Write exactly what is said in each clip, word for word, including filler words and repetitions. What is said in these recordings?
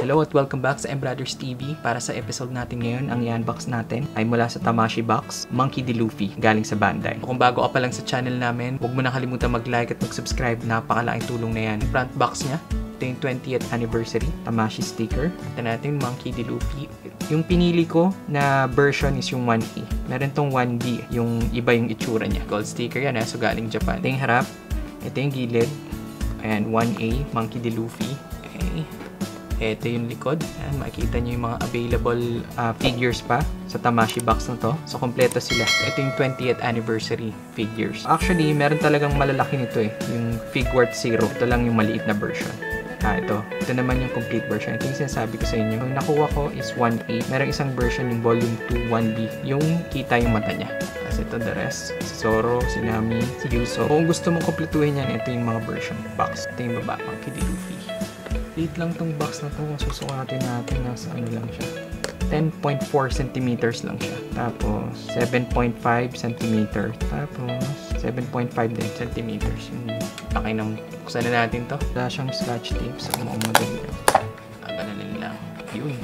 Hello at welcome back sa M Brothers T V. Para sa episode natin ngayon, ang i-unbox natin ay mula sa Tamashii Box, Monkey D. Luffy, galing sa Bandai. Kung bago ka pa lang sa channel namin, huwag mo na kalimutan mag-like at mag-subscribe. Napakalaking tulong na yan. Yung front box niya, ito yung twentieth anniversary Tamashii sticker. Ito natin Monkey D. Luffy. Yung pinili ko na version is yung one A. Meron tong one B, yung iba yung itsura niya. Gold sticker yan eh, so galing Japan. Ito yung harap, ito yung gilid. Ayan, one A, Monkey D. Luffy. Okay. Ito yung likod. Ayan, makikita nyo yung mga available uh, figures pa sa Tamashii box na to. So, kompleto sila. Ito yung twentieth anniversary figures. Actually, meron talagang malalaki nito eh. Yung FiguartsZERO. Ito lang yung maliit na version. Ah, ito. Ito naman yung complete version. Ito yung sinasabi ko sa inyo. Yung nakuha ko is one A. Merong isang version yung volume two, one B. Yung kita yung mata niya. Kasi ito the rest. Si Zoro, si Nami, si Yuso. Kung gusto mong kompletuhin yan, ito yung mga version box. Ito yung baba. Monkey D. Luffy. Liit lang tong box na to. Kung susukatin natin, nasa ano lang siya. ten point four centimeters lang siya. Tapos, seven point five centimeters. Tapos, seven point five din centimeters. Yung laki ng buksan na natin to. Wala siyang scotch tape. So, kung madali lang. Kaganalin lang. Yun.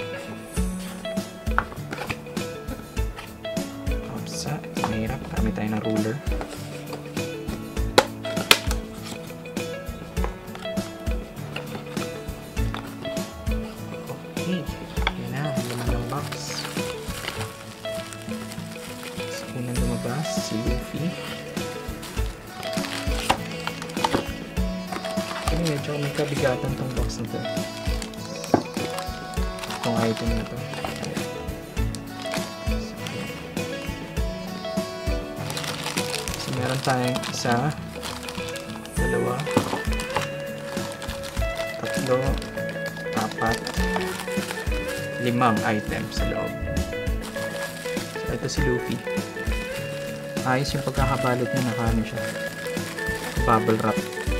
Kapsa. Mahirap. Kami tayo ng ruler. Okay. Yan na. Laman ng box. Sa unang lumabas, si Luffy. Okay, medyo may kabigatan tong box na to. Itong item na to. So, meron tayong isa, dalawa, tatlo, apat, limang items sa loob. So, ito si Luffy. Ayos yung pagkakabalot niya, nakano siya. Bubble wrap.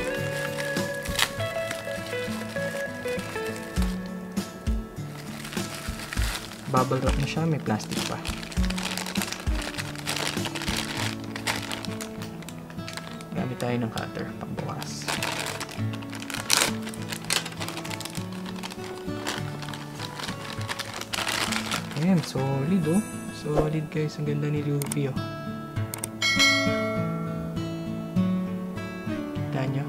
Bubble wrap na siya, may plastic pa. Gamit tayo ng cutter pagbukas. Ayan, solid oh. Solid guys, ang ganda ni Luffy oh. Kita nyo?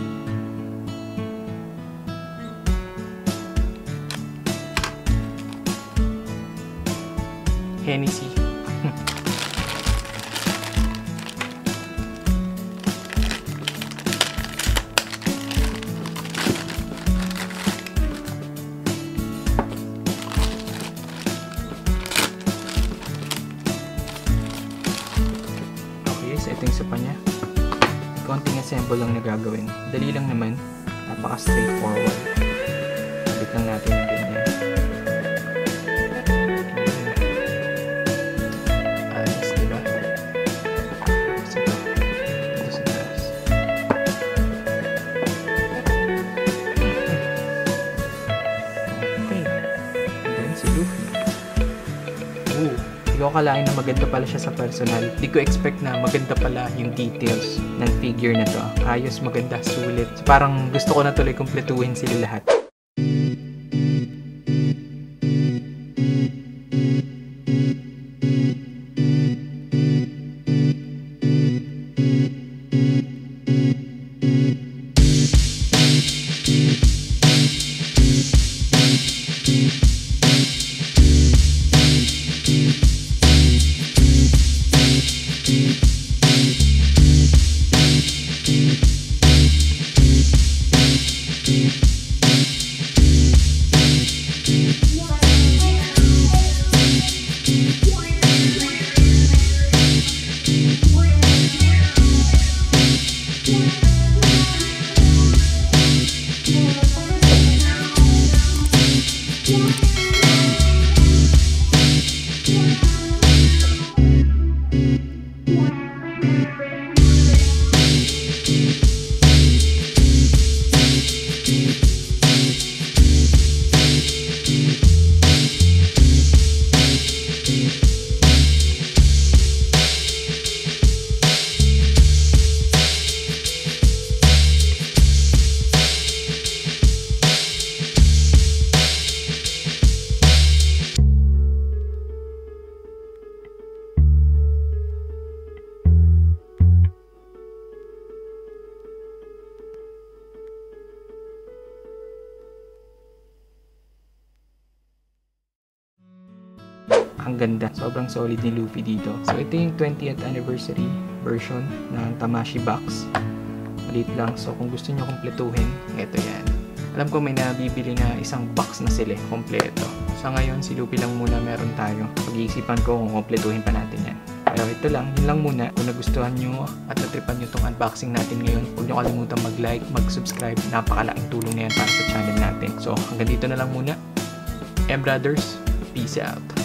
Hennessy. Okay, so ito yung sopa niya. Konting assemble lang na gagawin. Dali lang naman. Napaka straightforward. Sabit lang natin yung ganyan. Hindi ko akalain na maganda pala siya sa personal. Hindi ko expect na maganda pala yung details ng figure na to. Ayos, maganda, sulit. So, parang gusto ko na tuloy kumpletuhin sila lahat. Ang ganda. Sobrang solid ni Luffy dito. So, ito yung twentieth anniversary version ng Tamashii box. Maliit lang. So, kung gusto nyo kumpletuhin, ito yan. Alam ko may nabibili na isang box na sila, kompleto. Sa ngayon, si Luffy lang muna meron tayo. Pag-iisipan ko kung kumpletuhin pa natin yan. Pero ito lang, yun lang muna. Kung nagustuhan nyo at natripan nyo itong unboxing natin ngayon, huwag nyo kalimutan mag-like, mag-subscribe. Napakalaking tulong na yan para sa channel natin. So, hanggang dito na lang muna. And brothers, peace out.